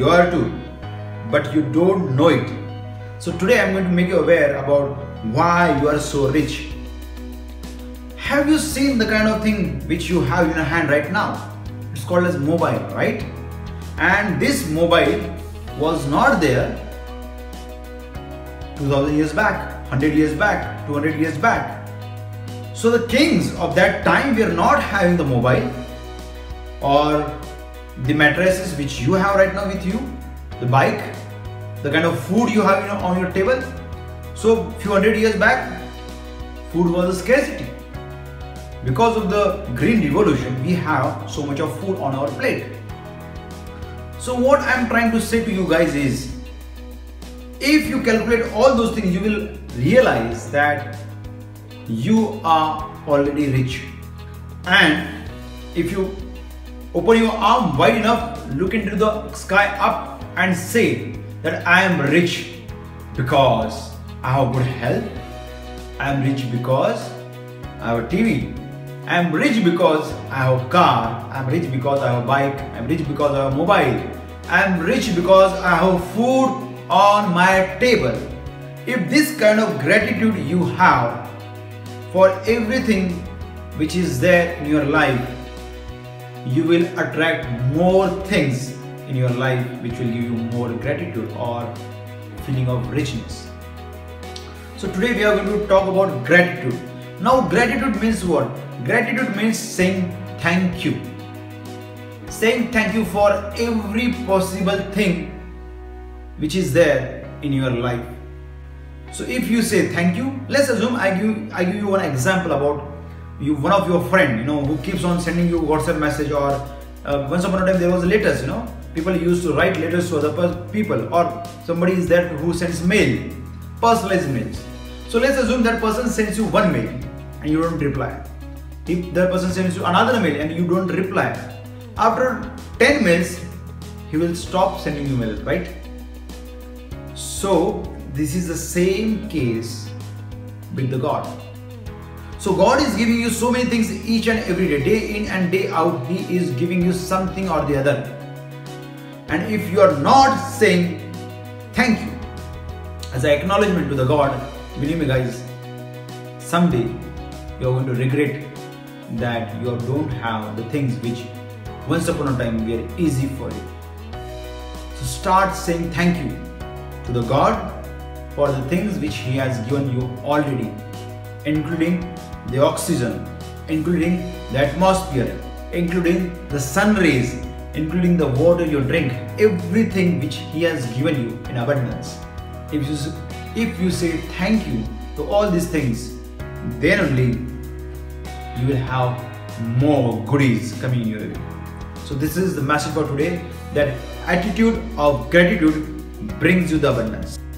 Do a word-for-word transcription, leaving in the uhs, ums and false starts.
you are too, but you don't know it. So today I'm going to make you aware about why you are so rich. Have you seen the kind of thing which you have in your hand right now? It's called as mobile, right? And this mobile was not there two thousand years back, one hundred years back, two hundred years back. So the kings of that time were not having the mobile or the mattresses which you have right now with you, the bike, the kind of food you have on your table. So few hundred years back, food was a scarcity. Because of the green revolution, we have so much of food on our plate. So what I'm trying to say to you guys is, if you calculate all those things, you will realize that you are already rich. And if you open your arm wide enough, look into the sky up and say that I am rich because I have good health. I am rich because I have a T V. I am rich because I have a car. I am rich because I have a bike. I am rich because I have a mobile. I am rich because I have food on my table. If this kind of gratitude you have for everything which is there in your life, you will attract more things in your life which will give you more gratitude or feeling of richness. So today we are going to talk about gratitude. Now gratitude means what? Gratitude means saying thank you. Saying thank you for every possible thing which is there in your life. So if you say thank you, let's assume I give, I give you one example about you, one of your friend, you know, who keeps on sending you WhatsApp message, or uh, once upon a time there was letters, you know, people used to write letters to other people, or somebody is there who sends mail, personalized mails. So let's assume that person sends you one mail and you don't reply. If that person sends you another mail and you don't reply, after ten mails, he will stop sending you mail, right? So this is the same case with the God. So God is giving you so many things each and every day, day in and day out. He is giving you something or the other. And if you are not saying thank you as an acknowledgement to the God, believe me guys, someday you are going to regret that you don't have the things which once upon a time were easy for you. So start saying thank you to the God for the things which He has given you already, including the oxygen, including the atmosphere, including the sun rays, including the water you drink, everything which He has given you in abundance. If you, if you say thank you to all these things, then only you will have more goodies coming your way. So this is the message for today, that attitude of gratitude brings you the abundance.